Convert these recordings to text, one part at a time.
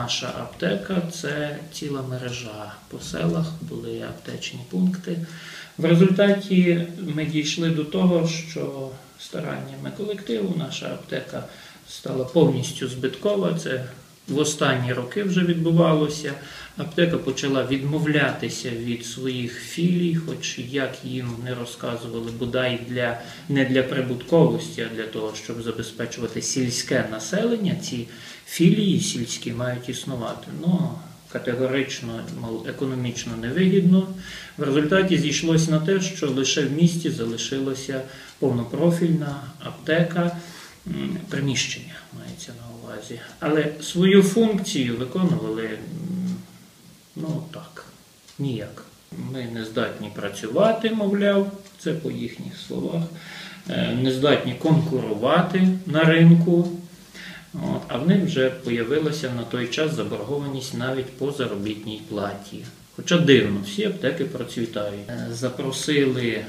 наша аптека – це ціла мережа. По селах були аптечні пункти. В результаті ми дійшли до того, що стараннями колективу наша аптека стала повністю збиткова. Це в останні роки вже відбувалося. Аптека почала відмовлятися від своїх філій, хоч як їм не розказували, бодай не для прибутковості, а для того, щоб забезпечувати сільське населення, ці філії сільські мають існувати. Категорично, економічно невигідно. В результаті зійшлося на те, що лише в місті залишилася повнопрофільна аптека, приміщення мається на увазі. Але свою функцію виконували, ніяк. Ми не здатні працювати, мовляв, це по їхніх словах, не здатні конкурувати на ринку. А в них вже з'явилася на той час заборгованість навіть по заробітній платі. Хоча дивно, всі аптеки процвітають. Запросили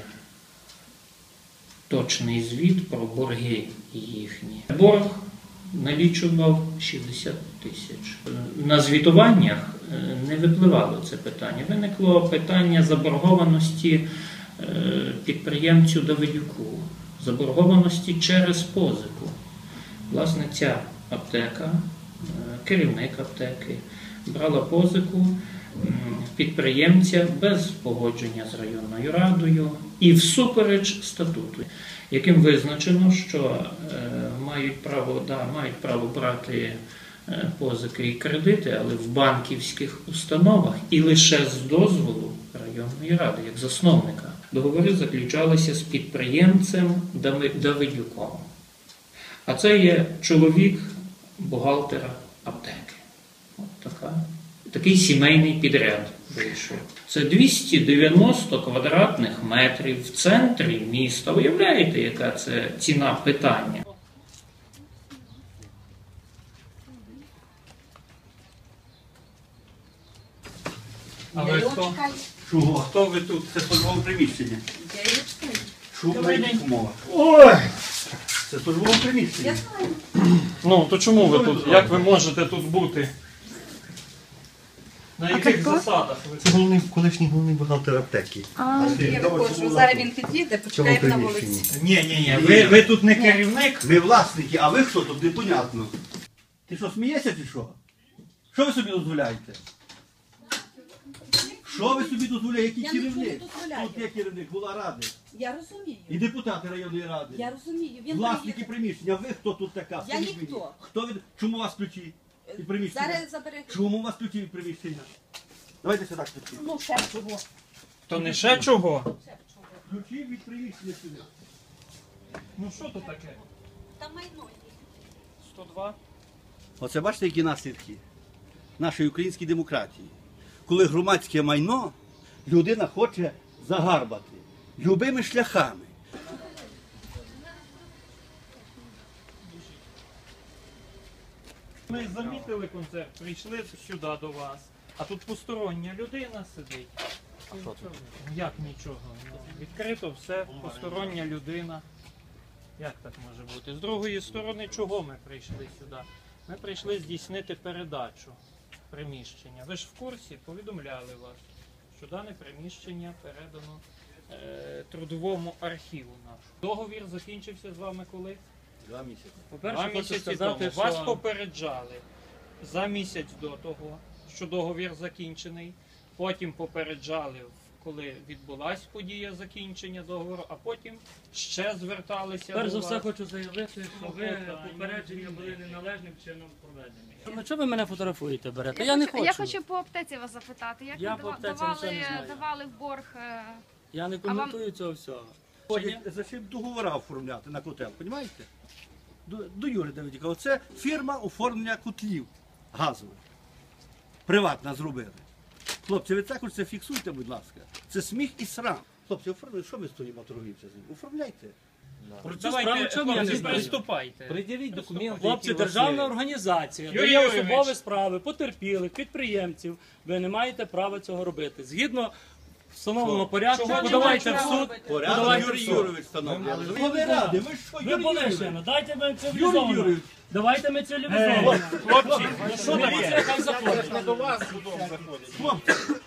точний звіт про борги їхні. Борг налічував 60 тисяч. На звітуваннях не випливало це питання. Виникло питання заборгованості підприємцю Давидюку, заборгованості через позику. Власне, ця аптека, керівник аптеки, брала позику підприємця без погодження з районною радою і всупереч статуту, яким визначено, що мають право брати позики і кредити, але в банківських установах і лише з дозволу районної ради, як засновника. Договори заключалися з підприємцем Давидюком. А це є чоловік бухгалтера аптеки. Такий сімейний підряд вийшов. Це 290 квадратних метрів в центрі міста. Уявляєте, яка це ціна питання? А ви хто? Чого? Хто ви тут? Це службове приміщення. Шумна умова. Ой! Це службове приміщення. То чому ви тут? Як ви можете тут бути? На яких засадах ви? Це колишній головний бухгалтер аптеки. Я виходжу, зараз він під'їде, почекаємо на вулиці. Ні. Ви тут не керівник? Ми власники, а ви хто тут? Непонятно. Ти що, смієшся чи що? Що ви собі дозволяєте? Що ви собі дозволяєте? Який керівник? Тут є керівник, була ради. Я розумію. І депутати районної ради. Я розумію. Власники приміщення. Ви хто тут така? Я ніхто. Хто ви? Чому у вас ключі від приміщення? Зараз заберете. Чому у вас ключі від приміщення? Давайте сюди ключі. Ще чого? То не ще чого? Ключі від приміщення сюди. Що то таке? Там майно є. 102? Оце бачите, які наслідки нашої української демократії. Коли громадське майно людина хоче загарбати любими шляхами. Ми замітили концерт, прийшли сюди до вас, а тут постороння людина сидить. А що це? Як нічого? Відкрито все, постороння людина. Як так може бути? З другої сторони, чого ми прийшли сюди? Ми прийшли здійснити передачу приміщення. Ви ж в курсі, повідомляли вас, що дане приміщення передано трудовому архіву нашому. Договір закінчився з вами коли? 2 місяці. По-перше, місяці тому. Вас попереджали за місяць до того, що договір закінчений. Потім попереджали, коли відбулась подія закінчення договору, а потім ще зверталися Перш до за вас. все хочу заявити, що ви попередження були неналежним чином проведені. Чого ви мене фотографуєте, берете? Я не хочу. Я хочу по аптеці вас запитати. Як Я ви по аптеці нічого не знаю. давали в борг? Я не коментую цього всього. Зачем договори оформляти на котел, розумієте? До Юрія Давидюка. Оце фірма оформлення котлів газових. Приватна зробили. Хлопці, ви також це фіксуйте, будь ласка. Це сміх і срам. Хлопці, оформляйте, що ви стоїмо торгівця? Оформляйте. Давайте, чому я не хлопці, знаю? приступайте. Пред'явіть документи. Хлопці, Хлопці, державна організація, Юрій дає Юрійович. особові справи, потерпілих, підприємців. Ви не маєте права цього робити. Згідно встановленому порядку, подавайте в суд, Порядок подавайте в Юрій суд. Юрович встановлює. Ви не ради, ви що, Ви Юрій були Юрович? ще, дайте ми Юрій цивілізовано. Юрійович. Давайте ми цивілізовано. Хлопці, що таке? Хай заходять. Хлопці,